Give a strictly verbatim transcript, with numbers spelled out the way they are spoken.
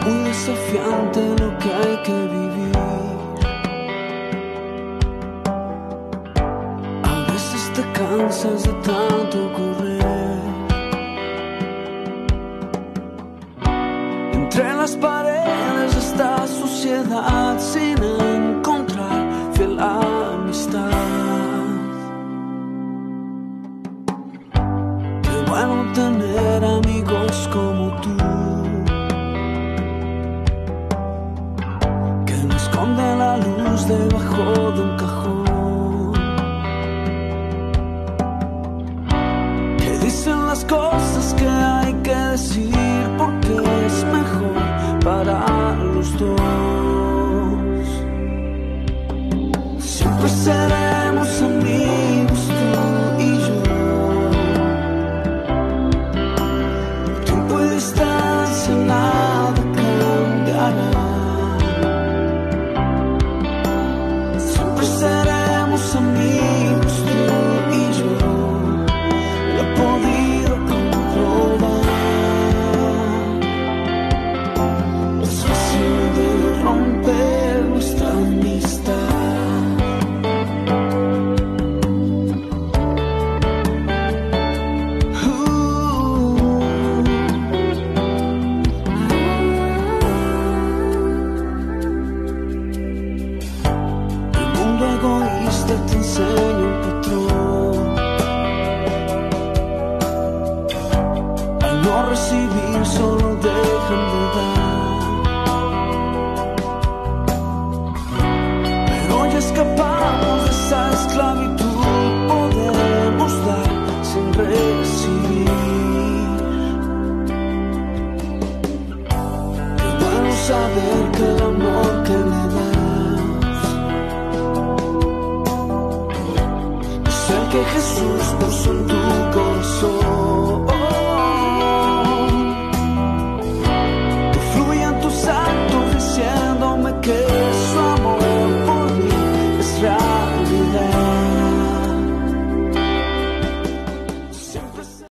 muy desafiante lo que hay que vivir. A veces te cansas de tanto correr. Entre las paredes de esta sociedad sin encontrar fiel amistad. Qué bueno tener amigos como tú, que no esconden la luz debajo de un cajón, que dicen las cosas que hay que decir porque es mejor para los dos. Siempre seremos amigos tú y yo. Tiempo y distancia nada cambiará. Siempre seremos amigos tú y yo. Lo he podido comprobar. Es fácil de romper nuestra amistad. Egoísta te enseña un patrón. Al no recibir solo dejan de dar. Pero ya escapamos de esa esclavitud. Podemos dar sin recibir. Qué bueno saber que el amor que me da que Jesús por su